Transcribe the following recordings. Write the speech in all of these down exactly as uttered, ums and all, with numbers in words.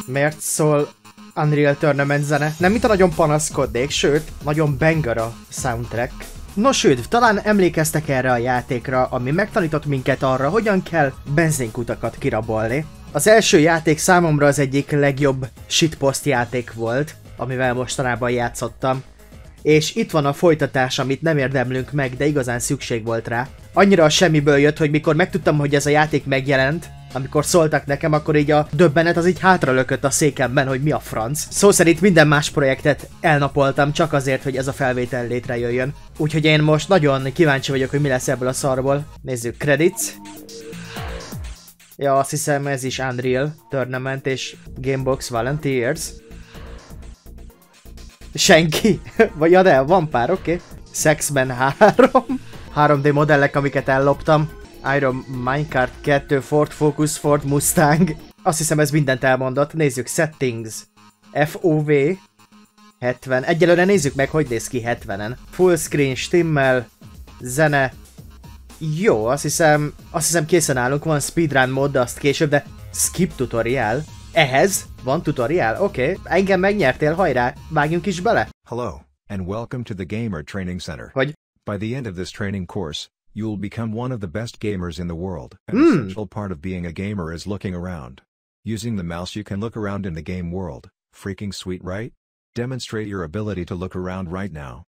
Miért szól Unreal Tournament zene? Nem mint a nagyon panaszkodnék, sőt, nagyon banger a soundtrack. Nos, sőt, talán emlékeztek erre a játékra, ami megtanított minket arra, hogyan kell benzinkutakat kirabolni. Az első játék számomra az egyik legjobb shitpost játék volt, amivel mostanában játszottam. És itt van a folytatás, amit nem érdemlünk meg, de igazán szükség volt rá. Annyira a semmiből jött, hogy mikor megtudtam, hogy ez a játék megjelent, amikor szóltak nekem, akkor így a döbbenet az így hátralökött a székemben, hogy mi a franc. Szó szerint minden más projektet elnapoltam csak azért, hogy ez a felvétel létrejöjjön. Úgyhogy én most nagyon kíváncsi vagyok, hogy mi lesz ebből a szarból. Nézzük, credits. Ja, azt hiszem ez is Unreal Tournament és Gamebox Volunteers. Senki? Vagy ja, de van pár, oké. Okay. Sexben három. három dé modellek, amiket elloptam. Iron Minecart kettő, Ford Focus, Ford Mustang. Azt hiszem ez mindent elmondott. Nézzük, settings. ef o vé. hetven. Egyelőre nézzük meg, hogy néz ki hetvenen. Full screen, stimmel. Zene. Jó, azt hiszem, azt hiszem készen állunk. Van speedrun mód, de azt később, de skip tutorial. Ehhez van tutorial, oké. Okay. Engem megnyertél, hajrá, vágjunk is bele. Hello, and welcome to the Gamer Training Center. Hogy? By the end of this training course, you'll become one of the best gamers in the world. An Mm. essential part of being a gamer is looking around. Using the mouse you can look around in the game world. Freaking sweet, right? Demonstrate your ability to look around right now.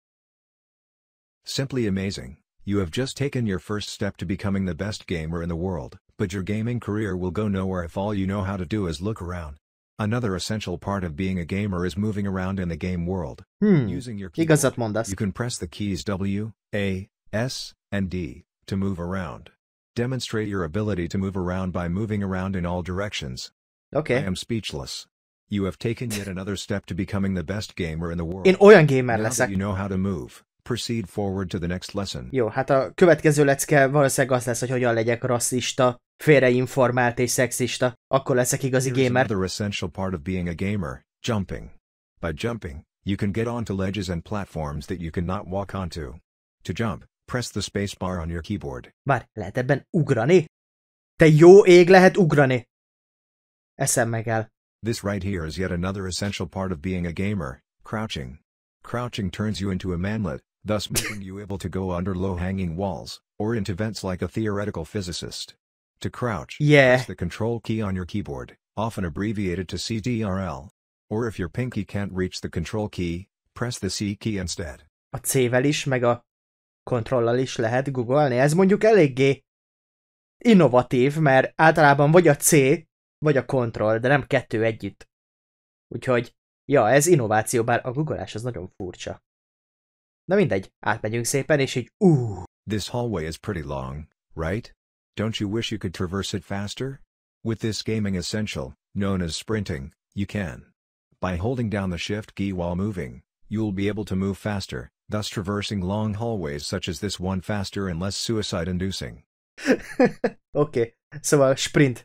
Simply amazing. You have just taken your first step to becoming the best gamer in the world, but your gaming career will go nowhere if all you know how to do is look around. Another essential part of being a gamer is moving around in the game world. Hmm, Using your igazat keyboard, mondasz. you can press the keys W, A, S, and D to move around. Demonstrate your ability to move around by moving around in all directions. Oké. I am speechless. You have taken yet another step to becoming the best gamer in the world. Én olyan gamer Now that leszek. you know how to move, proceed forward to the next lesson. Jó, hát a következő lecke valószínűleg az lesz, hogy hogyan legyek rasszista, félreinformált és szexista. Akkor leszek igazi Here's gamer. another essential part of being a gamer, jumping. By jumping, you can get onto ledges and platforms that you cannot walk onto. To jump, press the spacebar on your keyboard. Várj, lehet ebben ugrani? Te jó ég, lehet ugrani! Eszem meg el. This right here is yet another essential part of being a gamer, crouching. Crouching turns you into a manlet, thus making you able to go under low-hanging walls, or into vents like a theoretical physicist. To crouch, Yeah. press the control key on your keyboard, often abbreviated to C T R L. Or if your pinky can't reach the control key, press the C key instead. A C-vel is, meg a kontrollal is lehet googolni. Ez mondjuk eléggé innovatív, mert általában vagy a C, vagy a kontroll, de nem kettő együtt. Úgyhogy, ja, ez innováció, bár a googolás az nagyon furcsa. Na mindegy, átmegyünk szépen, és így uh. This hallway is pretty long, right? Don't you wish you could traverse it faster? With this gaming essential, known as sprinting, you can. By holding down the shift key while moving, you'll be able to move faster, thus traversing long hallways such as this one faster and less suicide-inducing. Oké, okay. Szóval sprint.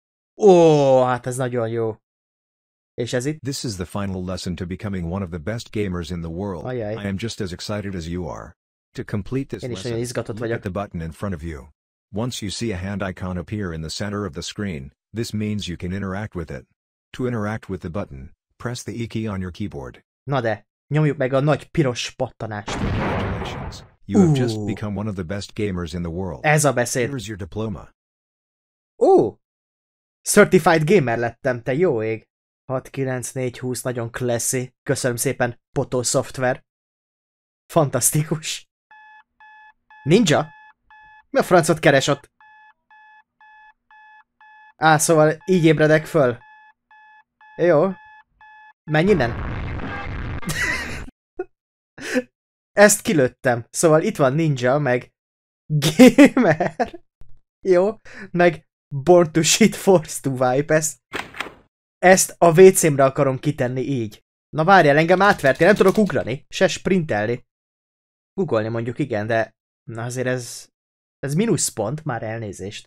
Ó, hát ez nagyon jó. És ez itt? This is the final lesson to becoming one of the best gamers in the world. Ajaj. I am just as excited as you are. To complete this Én is nagyon lesson, izgatott look vagyok. at the button in front of you. Once you see a hand icon appear in the center of the screen, this means you can interact with it. To interact with the button, press the E key on your keyboard. Na de, nyomjuk meg a nagy piros pattanást. Congratulations, you have just Ooh. become one of the best gamers in the world. Ez a beszéd. Here's your diploma. Ó! Certified gamer lettem, te jó ég. hat kilenc négy húsz, nagyon classy. Köszönöm szépen, Potó Software. Fantasztikus. Ninja? Mi a francot keres ott? Á, szóval így ébredek föl. Jó. Menj innen. Ezt kilőttem. Szóval itt van Ninja, meg Gamer. Jó. Meg Born to Shit Force to Wipe. Ezt, ezt a vé cémre akarom kitenni így. Na várjál, engem átvertél, nem tudok ugrani, se sprintelni. Googolni mondjuk igen, de na azért ez, ez mínuszpont, már elnézést.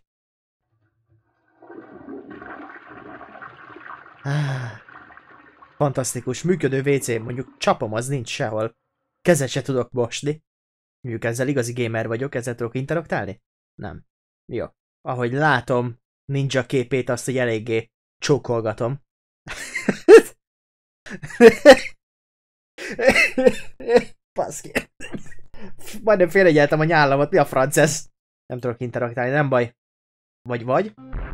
Ah, fantasztikus, működő vé cé, mondjuk csapom, az nincs sehol. Kezet se tudok mosni. Mondjuk ezzel igazi gamer vagyok, ezzel tudok interaktálni? Nem. Jó. Ahogy látom Ninja képét, azt így eléggé csókolgatom. Baszki. Majdnem félregyeltem a nyállamat, mi a franc ez? Nem tudok interaktálni, nem baj. Vagy vagy?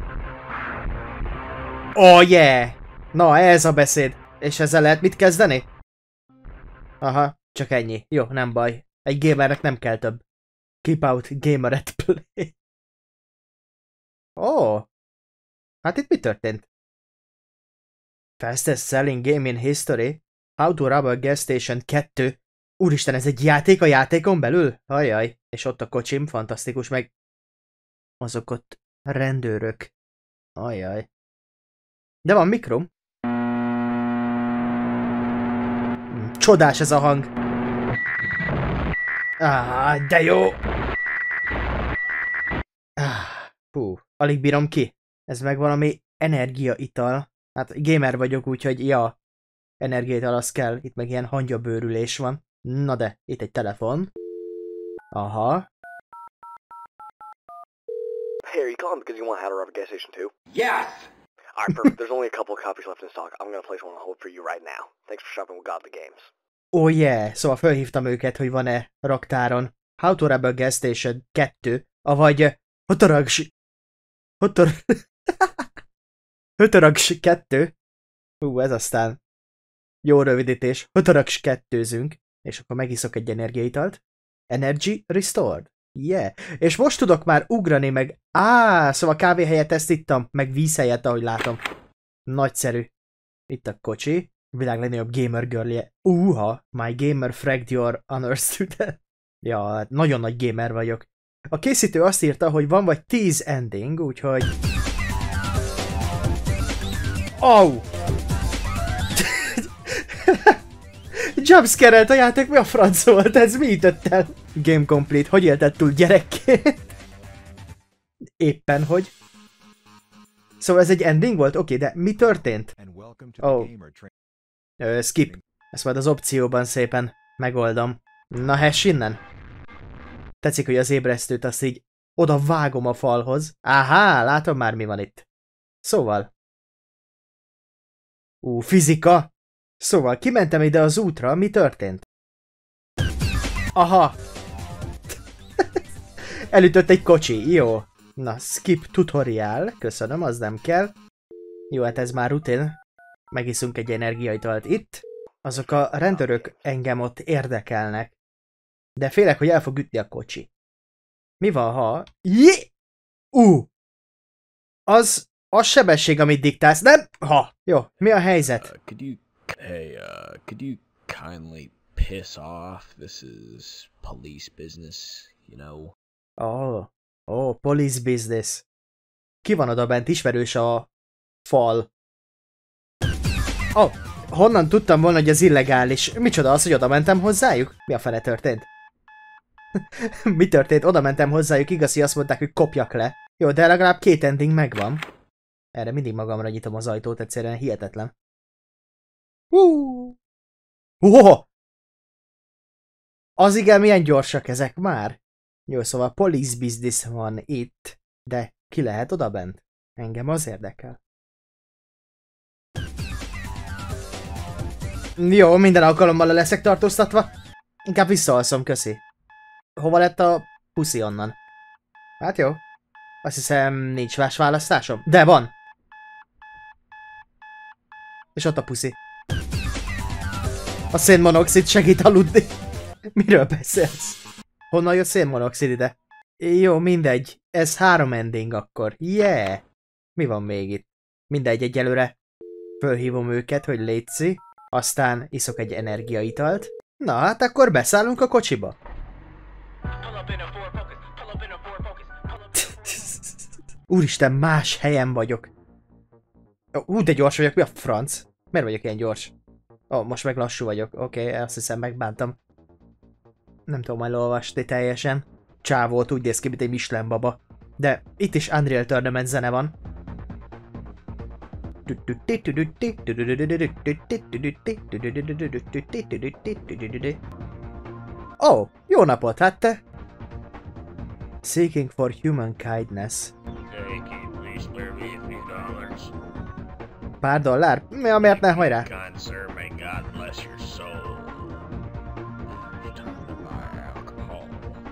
Oh yeah! Na, ez a beszéd. És ezzel lehet mit kezdeni? Aha, csak ennyi. Jó, nem baj. Egy gamernek nem kell több. Keep out gamer at play. Ó. Oh. Hát itt mi történt? Fastest selling game in history? How to rob a gas station kettő. Úristen, ez egy játék a játékon belül? Ajaj. És ott a kocsim, fantasztikus, meg azok ott rendőrök. Ajaj. De van mikrom. Csodás ez a hang. Ah, de jó. Ah, hú, alig bírom ki. Ez meg valami energiaital. Hát gamer vagyok, úgyhogy ja, energiaital az kell. Itt meg ilyen hangyabőrülés van. Na de, itt egy telefon. Aha. Hey, are you calling because you want how to rob a gas station too? Yes! Alright, perfect. There's only a couple of copies left in stock. I'm gonna place one on hold for you right now. Thanks for shopping with Godly Games. Oh yeah, szóval felhívtam őket, hogy van-e raktáron How to Rob a Gas Station kettő, avagy Hotarags... Hotor... Hotarags kettő. Hú, ez aztán jó rövidítés. Hotarags kettőzünk, és akkor megiszok egy energiaitalt. Energy Restored. Yeah. És most tudok már ugrani, meg... Á, szóval kávé helyett ezt ittam, meg víz helyett, ahogy látom. Nagyszerű. Itt a kocsi. Világ legnagyobb gamer girlje. Uha, my gamer fragged your honor student. Ja, nagyon nagy gamer vagyok. A készítő azt írta, hogy van vagy tíz ending, úgyhogy... Au! Jumpscare-elt a játék, mi a franc volt? Ez mi ütött el? Game complete. Hogy élted túl gyerekként? Éppen hogy? Szóval ez egy ending volt? Oké, okay, de mi történt? Oh. Ö, skip. Ezt majd az opcióban szépen megoldom. Na, hess innen. Tetszik, hogy az ébresztőt azt így oda vágom a falhoz. Áhá, látom már mi van itt. Szóval. Ú, fizika. Szóval, kimentem ide az útra, mi történt? Aha. Elütött egy kocsi, jó. Na, skip tutorial, köszönöm, az nem kell. Jó, hát ez már rutin. Megiszunk egy energiaitalt itt. Azok a rendőrök engem ott érdekelnek. De félek, hogy el fog ütni a kocsi. Mi van, ha... Jé! Ú! Uh. Az... Az sebesség, amit diktálsz, nem? Ha! Jó, mi a helyzet? Uh, could you... Hey, uh, could you kindly piss off? This is police business, you know? Oh, oh, police business. Ki van oda bent? Ismerős a fal. Oh, honnan tudtam volna, hogy ez illegális? Micsoda az, hogy oda mentem hozzájuk? Mi a fele történt? Mi történt? Oda mentem hozzájuk, igaz, hogy azt mondták, hogy kopjak le. Jó, de legalább két ending megvan. Erre mindig magamra nyitom az ajtót, egyszerűen hihetetlen. Uh. Oh! Az igen, milyen gyorsak ezek már. Jó, szóval police business van itt, de ki lehet odabent? Engem az érdekel. Jó, minden alkalommal le leszek tartóztatva. Inkább visszaalszom, köszi. Hova lett a puszi onnan? Hát jó. Azt hiszem, nincs más választásom. De van! És ott a puszi. A szénmonoxid segít aludni. Miről beszélsz? Honnan jött szénmonoxid ide? Jó, mindegy. Ez három ending akkor. Yeah! Mi van még itt? Mindegy, egyelőre fölhívom őket, hogy létszi. Aztán iszok egy energiaitalt. Na, hát akkor beszállunk a kocsiba. Úristen, más helyen vagyok. Ú, de gyors vagyok, mi a franc? Miért vagyok ilyen gyors? Ó, oh, most meg lassú vagyok. Oké, okay, azt hiszem megbántam. Nem tudom elolvasni teljesen. Csávót úgy néz ki, mint egy Michelin baba. De itt is Unreal Tournament zene van. Ó, oh, jó napot, hát te? Seeking for human kindness. pár dollár? Mi a miért ne, hajrá? Kind sir, may God bless your soul. It's time to buy alcohol.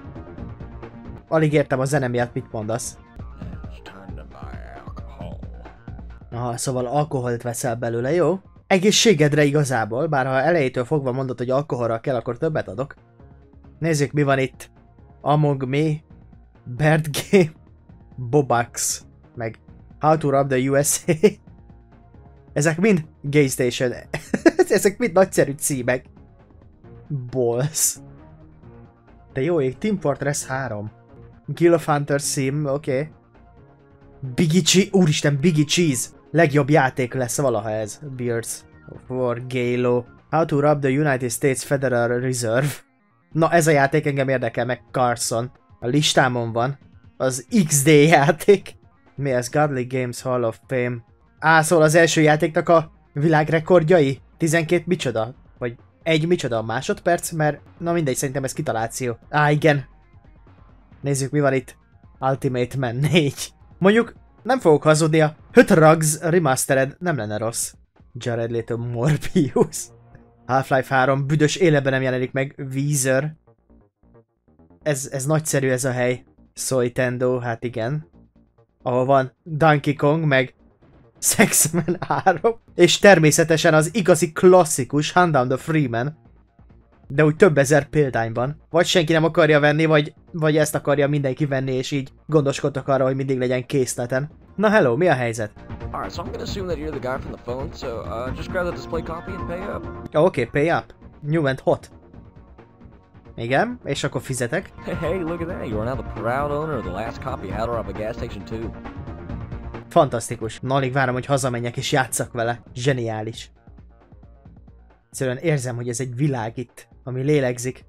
Alig értem a zene miatt, mit mondasz. It's time to buy alcohol. Aha, szóval alkoholt veszel belőle, jó? Egészségedre igazából, bár ha elejétől fogva mondod, hogy alkoholra kell, akkor többet adok. Nézzük, mi van itt. Among Me, Bird Game, Bobax, meg How to Rob the U S A. Ezek mind Gay Station. Ezek mind nagyszerű címek. Balls. De jó ég, Team Fortress három. Guild of Hunters Sim, oké. Okay. Biggie Cheese, úristen, Biggie Cheese. Legjobb játék lesz valaha ez. Beards of War, Galo. How to Rob the United States Federal Reserve. Na, ez a játék engem érdekel, meg Carson. A listámon van. Az iksz dé játék. Mi ez? Godly Games Hall of Fame. Á, szóval az első játéknak a világrekordjai? tizenkét micsoda? Vagy egy micsoda a másodperc? Mert, na mindegy, szerintem ez kitaláció. Á, igen. Nézzük, mi van itt. Ultimate Man négy. Mondjuk, nem fogok hazudni, a Hot Rugs Remastered nem lenne rossz. Jared Leto Morbius. Half-Life három büdös életben nem jelenik meg. Weezer. Ez, ez nagyszerű ez a hely. Soitendo, hát igen. Ahol van Donkey Kong, meg Sexman három. És természetesen az igazi klasszikus Hunt Down the Freeman. De úgy több ezer példányban. Vagy senki nem akarja venni, vagy, vagy ezt akarja mindenki venni, és így gondoskodtak arra, hogy mindig legyen készleten. Na hello, mi a helyzet? Alright, so I'm gonna assume that you're the guy from the phone, so uh, just grab the display copy and pay up. Oh, oké, okay, pay up. New and hot. Igen, és akkor fizetek. Hey, hey, look at that. You are now the proud owner of the last copy of How to Rob a Gas Station two. Fantasztikus. Na, alig várom, hogy hazamenjek és játsszak vele. Zseniális. Egyszerűen érzem, hogy ez egy világ itt, ami lélegzik.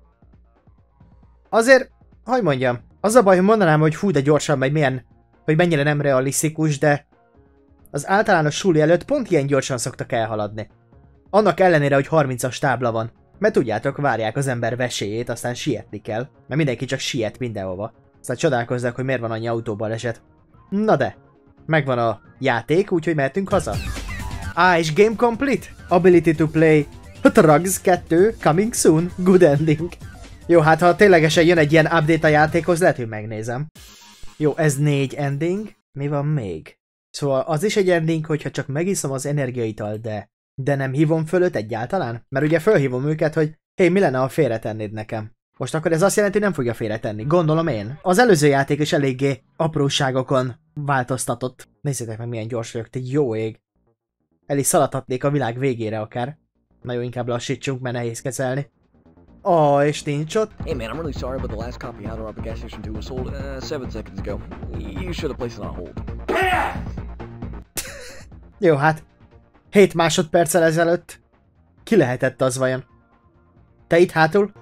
Azért, hogy mondjam, az a baj, hogy mondanám, hogy hú, de gyorsan megy, milyen, hogy mennyire nem realisztikus, de az általános suli előtt pont ilyen gyorsan szoktak elhaladni. Annak ellenére, hogy harmincas tábla van. Mert tudjátok, várják az ember vesélyét, aztán sietni kell. Mert mindenki csak siet mindenhova. Aztán csodálkozzák, hogy miért van annyi autóbaleset. Na de, megvan a játék, úgyhogy mehetünk haza. Á, és game complete? Ability to play Hot Rugs kettő, coming soon, good ending. Jó, hát ha ténylegesen jön egy ilyen update a játékhoz, lehet, hogy megnézem. Jó, ez négy ending. Mi van még? Szóval az is egy ending, hogyha csak megiszom az energiaitalt, de... De nem hívom fölött egyáltalán? Mert ugye fölhívom őket, hogy hé, mi lenne, ha félretennéd nekem? Most akkor ez azt jelenti, hogy nem fogja félretenni. Gondolom én. Az előző játék is eléggé apróságokon változtatott. Nézzétek meg, milyen gyors vagyok, te jó ég. El is szaladhatnék a világ végére akár. Na jó, inkább lassítsunk, mert nehéz kezelni. Oh, és nincs ott. Hey man, I'm really sorry, but the last copy of How to Rob a Gas Station two was sold uh, seven seconds ago. You should have placed it on hold. Jó, hát. hét másodperccel ezelőtt. Ki lehetett az vajon? Te itt hátul?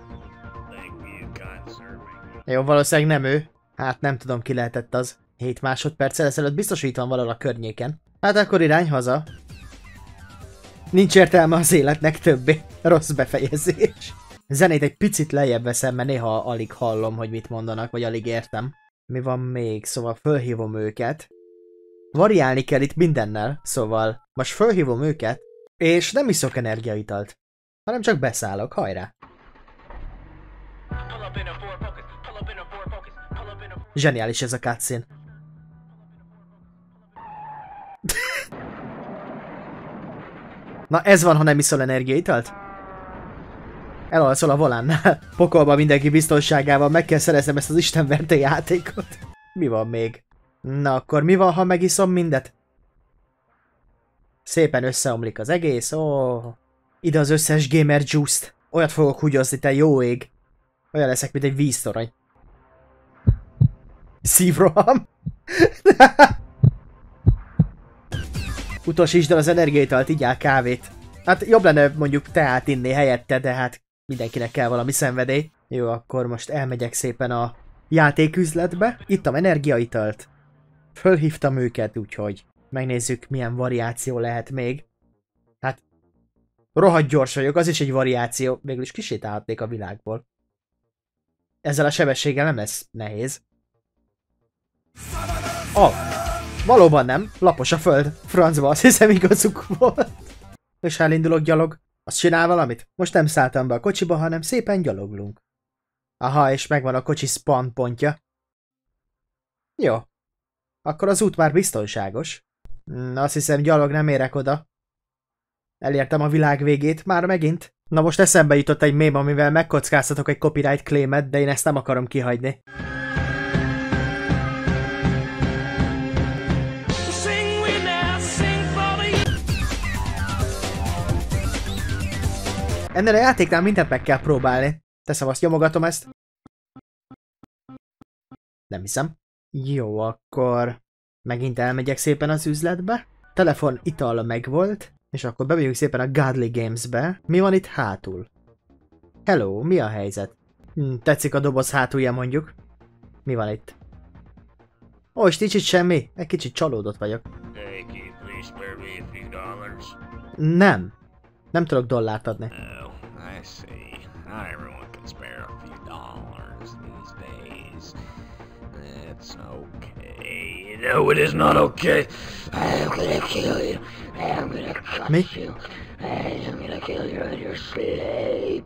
Jó, valószínűleg nem ő. Hát nem tudom, ki lehetett az. hét másodperccel ezelőtt biztos, hogy itt van valahol a környéken. Hát akkor irány haza. Nincs értelme az életnek többé. Rossz befejezés. Zenét egy picit lejjebb veszem, mert néha alig hallom, hogy mit mondanak, vagy alig értem. Mi van még? Szóval fölhívom őket. Variálni kell itt mindennel, szóval most fölhívom őket, és nem iszok energiaitalt, hanem csak beszállok, hajrá! Zseniális ez a cutscene. Na ez van, ha nem iszol energiaitalt? Elalszol a volánnál. Pokolba mindenki biztonságával, meg kell szereznem ezt az istenverte játékot. Mi van még? Na akkor mi van, ha megiszom mindet? Szépen összeomlik az egész, ó. Ide az összes gamer juice-t. Olyat fogok húgyozni, te jó ég. Olyan leszek, mint egy víztorony. Szívroham. Utasítsd el az energiaitalt, igyál kávét. Hát jobb lenne mondjuk teát inni helyette, de hát mindenkinek kell valami szenvedély. Jó, akkor most elmegyek szépen a játéküzletbe. Ittam energiaitalt. Fölhívtam őket, úgyhogy megnézzük, milyen variáció lehet még. Hát, rohadt gyors vagyok, az is egy variáció. Végül is kisétálhatnék a világból. Ezzel a sebességgel nem lesz nehéz. Oh, Valóban nem, lapos a föld. Francba, azt hiszem igazuk volt. És elindulok gyalog. Azt csinál valamit? Most nem szálltam be a kocsiba, hanem szépen gyaloglunk. Aha, és megvan a kocsi spawn pontja. Jó. Akkor az út már biztonságos. Hmm, azt hiszem gyalog nem érek oda. Elértem a világ végét, már megint. Na most eszembe jutott egy mém, amivel megkockáztatok egy copyright claimet, de én ezt nem akarom kihagyni. Ennél a játéknál mindent meg kell próbálni. Teszem, azt nyomogatom ezt. Nem hiszem. Jó, akkor megint elmegyek szépen az üzletbe. Telefon, ital megvolt. És akkor bemegyünk szépen a Godly Games-be. Mi van itt hátul? Hello, mi a helyzet? Hm, tetszik a doboz hátulja mondjuk. Mi van itt? Ó, és nincs itt semmi. Egy kicsit csalódott vagyok. Nem. Nem tudok dollárt adni. Oh, I see. Not everyone can spare a few dollars these days. It's okay. No, it is not okay. I'm gonna kill you. I'm gonna cut Mi? you. I'm gonna kill you in your sleep.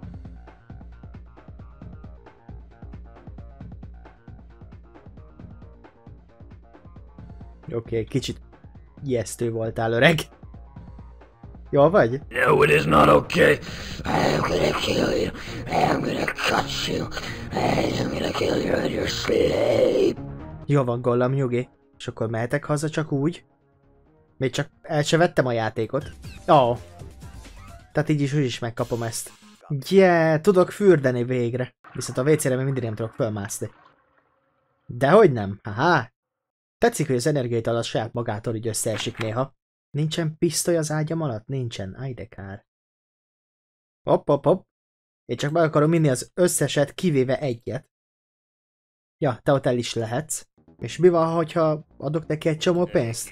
Oké, okay, kicsit ijesztő voltál, öreg. Jól vagy? No, it is not okay. I'm gonna kill you. I'm gonna cut you. I'm gonna kill you in your sleep. Jó van, Gollam, nyugi. És akkor mehetek haza csak úgy? Még csak el se vettem a játékot. Ó. Oh. Tehát így is úgy is megkapom ezt. Yeah, tudok fürdeni végre. Viszont a vécére még mindig nem tudok fölmászni. Dehogy nem. Haha. Tetszik, hogy az energiait alatt saját magától így összeesik néha. Nincsen pisztoly az ágyam alatt? Nincsen. Aj, de kár. Hopp, hopp, hopp. Én csak meg akarom inni az összeset, kivéve egyet. Ja, te ott el is lehetsz. És mi van, hogyha adok neki egy csomó pénzt?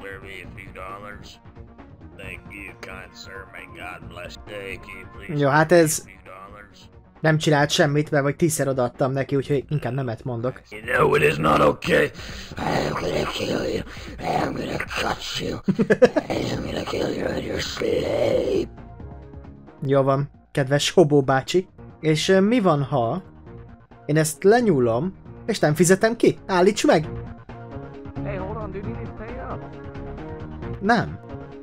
Jó, hát ez nem csinált semmit, mert vagy tízszer odaadtam neki, úgyhogy inkább nemet mondok. No, it is not okay. I'm gonna kill you. I'm gonna cut you. I'm gonna kill you in your sleep. Jó van, kedves Hobó bácsi. És uh, mi van, ha én ezt lenyúlom, és nem fizetem ki? Állíts meg! Hey, hold on, dude, you need to pay up. Nem.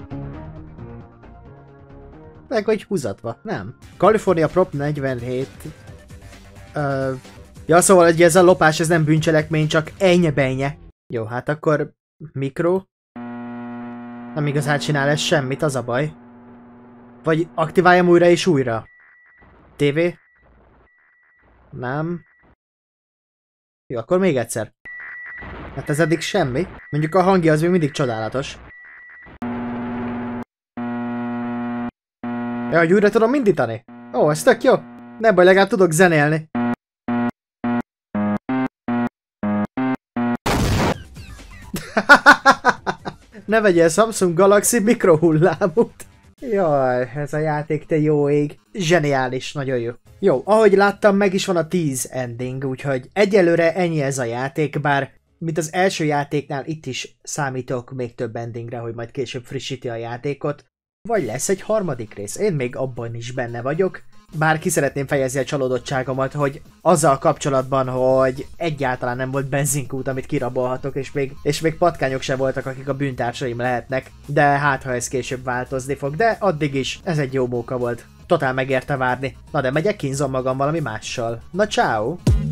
Meg vagy húzatva, nem. California Prop negyvenhét. Uh, ja, szóval hogy ez a lopás, ez nem bűncselekmény, csak ennye-benye. Jó, hát akkor mikro. Nem igazán csinál ez semmit, az a baj. Vagy aktiváljam újra és újra. té vé? Nem. Jó, akkor még egyszer. Hát ez eddig semmi. Mondjuk a hangja az még mindig csodálatos. Ja, hogy újra tudom indítani? Ó, ez tök jó. Nem baj, legalább tudok zenélni. Ne vegyél Samsung Galaxy mikrohullámút. Jaj, ez a játék, te jó ég. Zseniális, nagyon jó. Jó, ahogy láttam, meg is van a tíz ending, úgyhogy egyelőre ennyi ez a játék, bár mint az első játéknál itt is számítok még több endingre, hogy majd később frissíti a játékot. Vagy lesz egy harmadik rész, én még abban is benne vagyok. Bár ki szeretném fejezni a csalódottságomat, hogy azzal kapcsolatban, hogy egyáltalán nem volt benzinkút, amit kirabolhatok, és még, és még patkányok se voltak, akik a bűntársaim lehetnek. De hát, ha ez később változni fog, de addig is ez egy jó móka volt. Totál megérte várni. Na de megyek, kínzom magam valami mással. Na ciao.